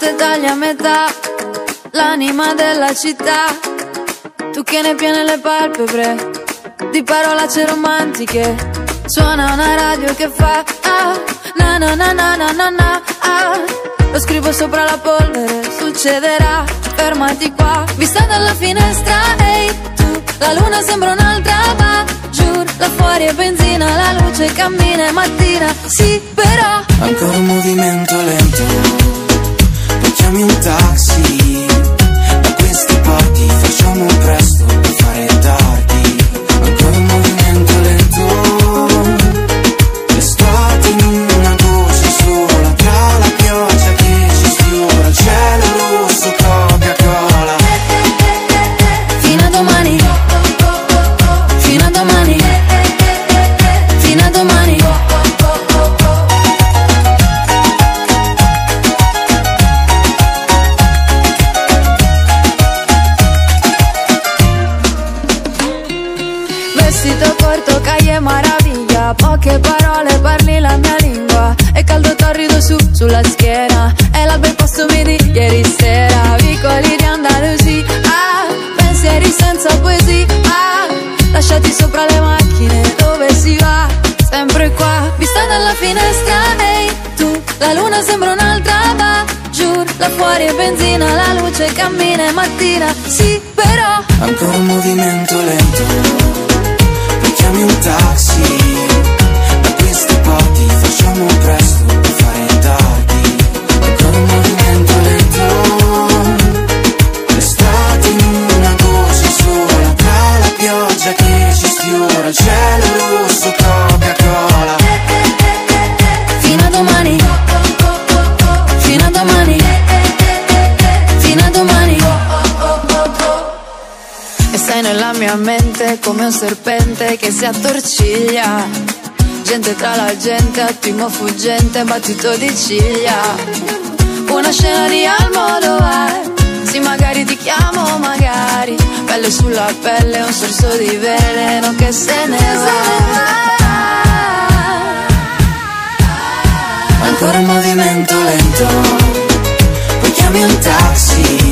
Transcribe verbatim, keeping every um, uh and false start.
se tagli a metà l'anima della città. Tu che ne piene le palpebre di parolacce romantiche. Suona una radio che fa ah, na na na na na na na ah. Lo scrivo sopra la polvere, succederà, fermati qua. Vista dalla finestra, ehi hey, tu, la luna sembra un'altra ma giù, là fuori è benzina, la luce cammina, è mattina, sì però. Ancora un movimento lento, poi chiami un taxi. Da questi parti facciamo presto per fare tardi. Ancora un movimento lento, l'estate in una goccia sola, tra la pioggia che ci sfiora, il cielo rosso, Coca-Cola. Fino a domani, fino a domani, fino a domani. Vestito corto, caglie maraviglia, poche parole, parli la mia lingua. E caldo torrido su, sulla schiena, è la bel posto vedi ieri sera. Vicoli di Andalusia, ah, pensieri senza poesia, ah, lasciati sopra le macchine, dove si va? Sempre qua, vista dalla finestra, ehi hey, tu, la luna sembra un'altra va giù, là fuori è benzina, la luce cammina, è mattina, sì però. Ancora un movimento lento, poi chiami un taxi. Da queste parti facciamo presto per fare tardi. Ancora un movimento lento, l'estate in una goccia sola, tra la pioggia che ci sfiora, il cielo rosso, Coca-Cola. Fino a domani, fino a domani, fino a domani. E sei nella mia mente come un serpente che si attorciglia. Gente tra la gente, attimo fuggente, battito di ciglia. Una scena di Almodovar, sì magari ti chiamo, magari. Pelle sulla pelle, un sorso di veleno che se ne va. Ancora un movimento lento, poi chiami un taxi.